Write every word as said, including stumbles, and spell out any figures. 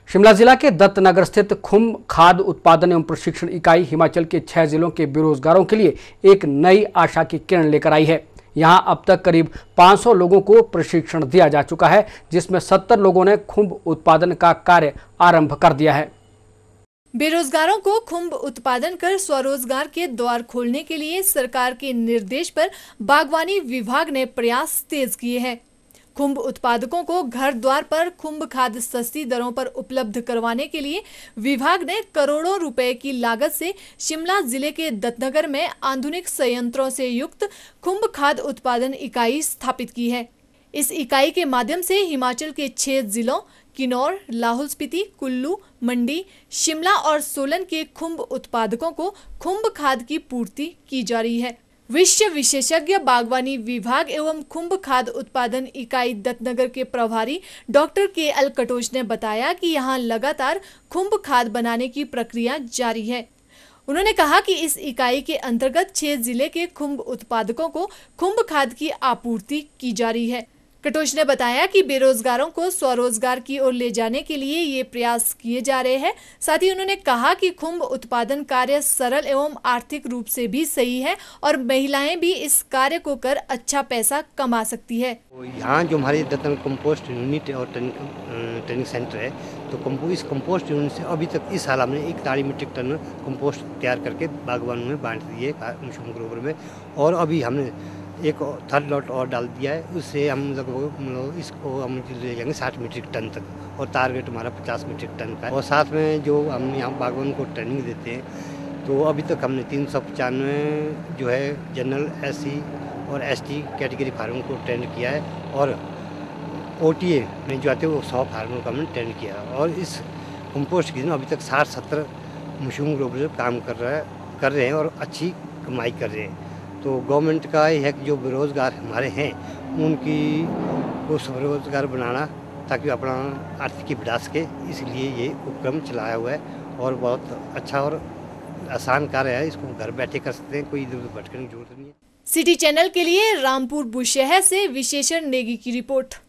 शिमला जिला के दत्तनगर स्थित खुम्ब खाद उत्पादन एवं प्रशिक्षण इकाई हिमाचल के छह जिलों के बेरोजगारों के लिए एक नई आशा की किरण लेकर आई है। यहां अब तक करीब पाँच सौ लोगों को प्रशिक्षण दिया जा चुका है, जिसमें सत्तर लोगों ने खुम्ब उत्पादन का कार्य आरंभ कर दिया है। बेरोजगारों को खुम्ब उत्पादन कर स्वरोजगार के द्वार खोलने के लिए सरकार के निर्देश पर बागवानी विभाग ने प्रयास तेज किए हैं। खुम्ब उत्पादकों को घर द्वार पर खुम्ब खाद सस्ती दरों पर उपलब्ध करवाने के लिए विभाग ने करोड़ों रुपए की लागत से शिमला जिले के दत्तनगर में आधुनिक संयंत्रों से युक्त खुम्ब खाद उत्पादन इकाई स्थापित की है। इस इकाई के माध्यम से हिमाचल के छह जिलों किन्नौर, लाहौल स्पीति, कुल्लू, मंडी, शिमला और सोलन के खुम्ब उत्पादकों को खुम्ब खाद की पूर्ति की जा रही है। विश्व विशेषज्ञ बागवानी विभाग एवं खुम्ब खाद उत्पादन इकाई दत्तनगर के प्रभारी डॉक्टर के एल कटोच ने बताया कि यहां लगातार खुम्ब खाद बनाने की प्रक्रिया जारी है। उन्होंने कहा कि इस इकाई के अंतर्गत छह जिले के खुम्ब उत्पादकों को खुम्ब खाद की आपूर्ति की जा रही है। कटोच ने बताया कि बेरोजगारों को स्वरोजगार की ओर ले जाने के लिए ये प्रयास किए जा रहे हैं। साथ ही उन्होंने कहा कि खुम्ब उत्पादन कार्य सरल एवं आर्थिक रूप से भी सही है और महिलाएं भी इस कार्य को कर अच्छा पैसा कमा सकती है। यहाँ जो हमारे दत्तन कंपोस्ट यूनिट और ट्रेनिंग सेंटर है, तो कंपो इस कंपोस्ट यूनिट से अभी तक इस साल हमने इकतालीस मीट्रिक टन कंपोस्ट तैयार करके बागवानों में बांट दिए मशरूम ग्रोवर में, और अभी हमने एक थर्ड लॉट और डाल दिया है। उससे हम लगभग इसको हम ले जाएंगे साठ मीट्रिक टन तक, और टारगेट हमारा पचास मीट्रिक टन का है। और साथ में जो हम यहाँ बागवान को ट्रेनिंग देते हैं, तो अभी तक हमने तीन सौ पचानवे जो है जनरल, एस सी और एस टी कैटेगरी फार्मर को ट्रेन किया है, और ओ टी ए में जो आते हैं वो सौ फार्मर को हमने ट्रेन किया है। और इस कंपोस्ट की अभी तक साठ सत्तर मशरूम ग्रोवर काम कर रहा है कर रहे हैं और अच्छी कमाई कर रहे हैं। तो गवर्नमेंट का ये है कि जो बेरोजगार हमारे हैं उनकी को स्वरोजगार बनाना, ताकि अपना आर्थिक बढ़ा सके, इसलिए ये उपक्रम चलाया हुआ है। और बहुत अच्छा और आसान कार्य है, इसको घर बैठे कर सकते हैं, कोई इधर उधर भटकने की जरूरत नहीं है। सिटी चैनल के लिए रामपुर बुशहर से विशेषर नेगी की रिपोर्ट।